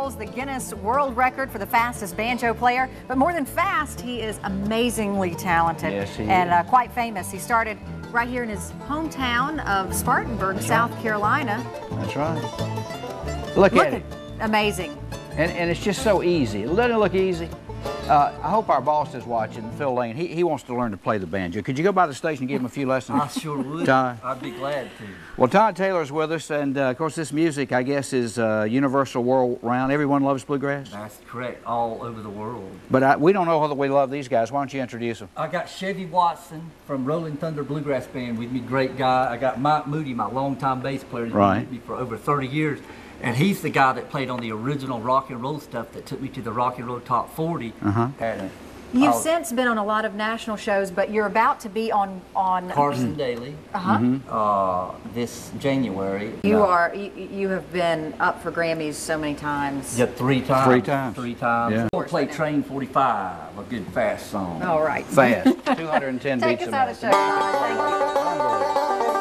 holds the Guinness World Record for the fastest banjo player. But more than fast, he is amazingly talented. Yes, he and is. Quite famous. He started right here in his hometown of Spartanburg, South Carolina. That's right. Look at it. Amazing. And it's just so easy. Doesn't it look easy? I hope our boss is watching, Phil Lane. He wants to learn to play the banjo. Could you go by the station and give him a few lessons? I sure would. Todd? I'd be glad to. Well, Todd Taylor's with us, and of course this music, I guess, is universal world round. Everyone loves bluegrass? That's correct, all over the world. But we don't know whether we love these guys. Why don't you introduce them? I got Chevy Watson from Rolling Thunder Bluegrass Band with me, great guy. I got Mike Moody, my longtime bass player. He's been with me for over 30 years. And he's the guy that played on the original rock and roll stuff that took me to the Rock and Roll Top 40. You've since been on a lot of national shows, but you're about to be on Carson Daly this January. You have been up for Grammys so many times. Yeah, 3 times. 3 times. 3 times. Yeah. We'll play Train 45, a good fast song. All right. Fast. 210 Take beats us a out of minute. show. Thank you. Unbelievable.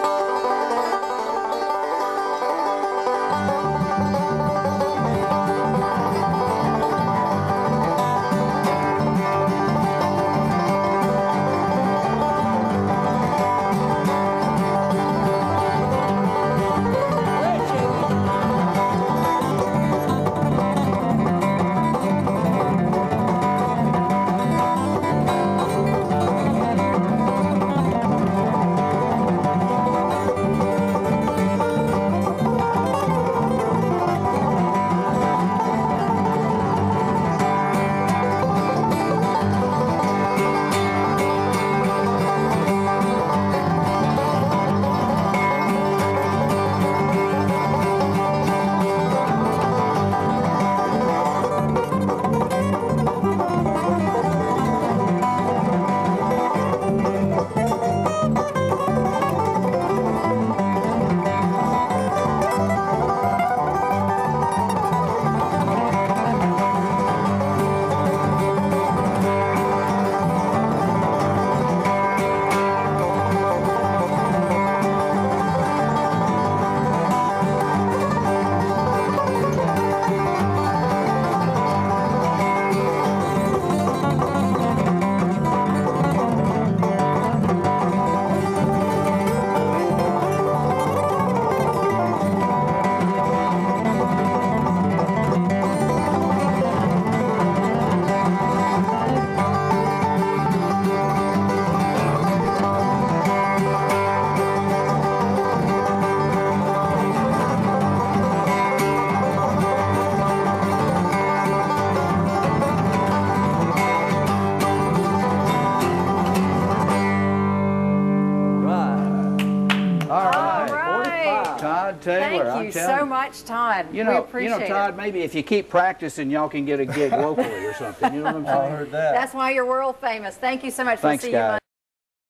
Todd Taylor. Thank you so much, Todd. You know, we appreciate it. Todd, maybe if you keep practicing, y'all can get a gig locally or something. You know what I'm saying? I heard that. That's why you're world famous. Thank you so much. Thanks, We'll see you guys. Monday.